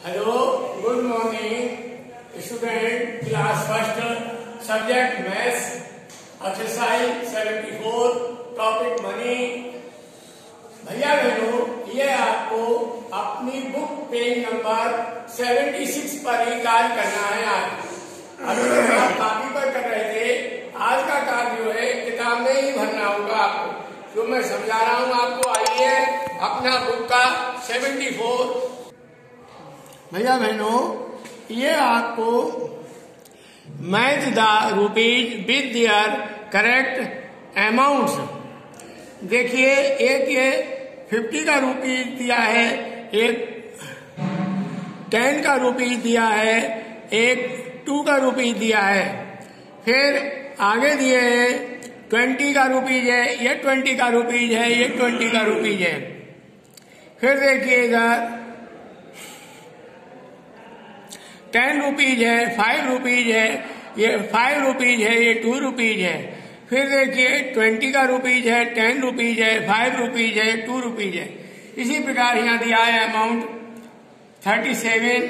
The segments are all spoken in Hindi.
Hello, good morning student, class first, subject maths, exercise 74, topic money. भैया बहनों, ये आपको अपनी बुक पेज नंबर 76 पर ही कार्य करना है। आज अभी तक आप कॉपी पर कर रहे थे, आज का कार्य जो है किताब में ही भरना होगा आपको, जो मैं समझा रहा हूँ आपको। आइए अपना बुक का 74। भैया बहनों, ये आपको match the rupees with their correct amounts. देखिए, एक ये 50 का रुपीज दिया है, एक 10 का रुपीज दिया है, एक 2 का रुपीज दिया है। फिर आगे दिए हैं 20 का रुपीज है, ये 20 का रुपीज है, ये 20 का रुपीज है। फिर देखिए इधर 10 रुपीज है, 5 रुपीज है, ये 5 रुपीज है, ये 2 रुपीज है। फिर देखिए 20 का रुपीज है, 10 रुपीज है, 5 रुपीज है, 2 रुपीज है। इसी प्रकार यहाँ दिया है अमाउंट 37,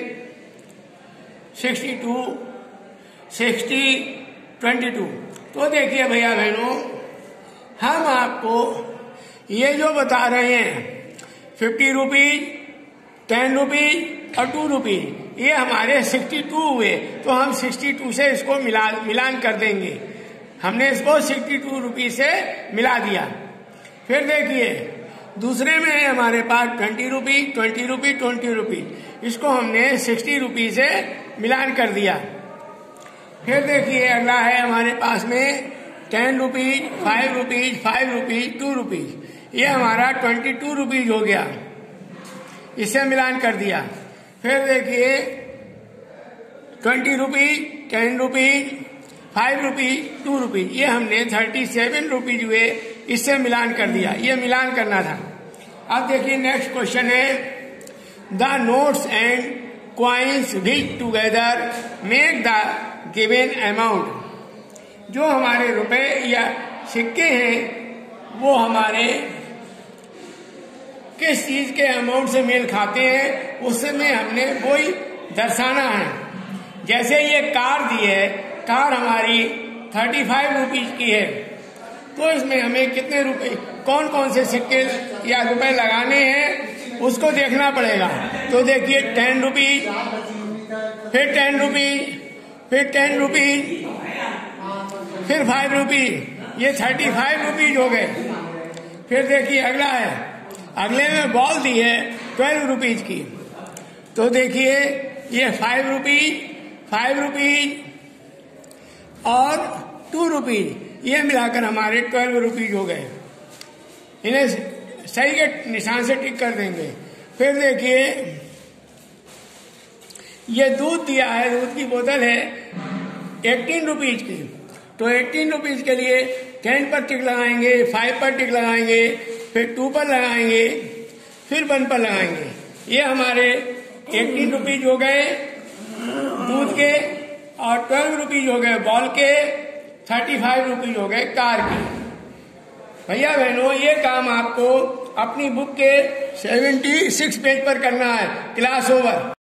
62, 60, 22। तो देखिए भैया बहनों, हम आपको ये जो बता रहे हैं 50 रुपीज, 10 रुपीज और 2 रुपीज, ये हमारे 62 हुए। तो हम 62 से इसको मिलान कर देंगे। हमने इसको 62 रुपीज से मिला दिया। फिर देखिए दूसरे में है हमारे पास 20 रुपीज, 20 रुपीज, 20 रुपीज, इसको हमने 60 रुपीज से मिलान कर दिया। फिर देखिए अगला है हमारे पास में 10 रुपीज, 5 रुपीज, 5 रुपीज, 2 रुपीज, ये हमारा 22 रुपीज हो गया, इससे मिलान कर दिया। फिर देखिए 20 रुपीज, 10 रुपीज, 5 रुपीज, 2 रुपीज, ये हमने 37 रुपीज हुए, इससे मिलान कर दिया। ये मिलान करना था। अब देखिए नेक्स्ट क्वेश्चन है, the notes and coins which together make the given amount. जो हमारे रुपए या सिक्के हैं वो हमारे किस चीज के अमाउंट से मेल खाते हैं, उसमें हमने वही दर्शाना है। जैसे ये कार दी है, कार हमारी 35 रुपीज की है, तो इसमें हमें कितने रुपए, कौन कौन से सिक्के या रुपए लगाने हैं उसको देखना पड़ेगा। तो देखिए 10 रुपीज, फिर 10 रुपीज, फिर 10 रुपीज, फिर 5 रुपीज, ये 35 रुपीज हो गए। फिर देखिए अगला है, अगले में बॉल दी है 12 रुपीज की, तो देखिए ये 5 रुपीज, 5 रुपीज और 2 रुपीज, ये मिलाकर हमारे 12 रुपीज हो गए। इन्हें सही के निशान से टिक कर देंगे। फिर देखिए ये दूध दिया है, दूध की बोतल है 18 रुपीज की, तो 18 रुपीज के लिए 10 पर टिक लगाएंगे, 5 पर टिक लगाएंगे, फिर 2 पर लगाएंगे, फिर 1 पर लगाएंगे। ये हमारे 18 रुपीज हो गए दूध के, और 12 रुपीज हो गए बॉल के, 35 रुपीज हो गए कार के। भैया बहनों, ये काम आपको अपनी बुक के 76 पेज पर करना है। Class over.